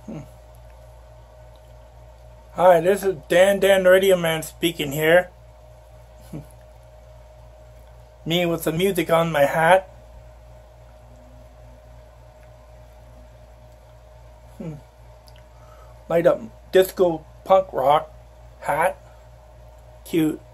Hi, this is Dan Radio Man speaking here. Me with the music on my hat. Light up disco punk rock hat. Cute.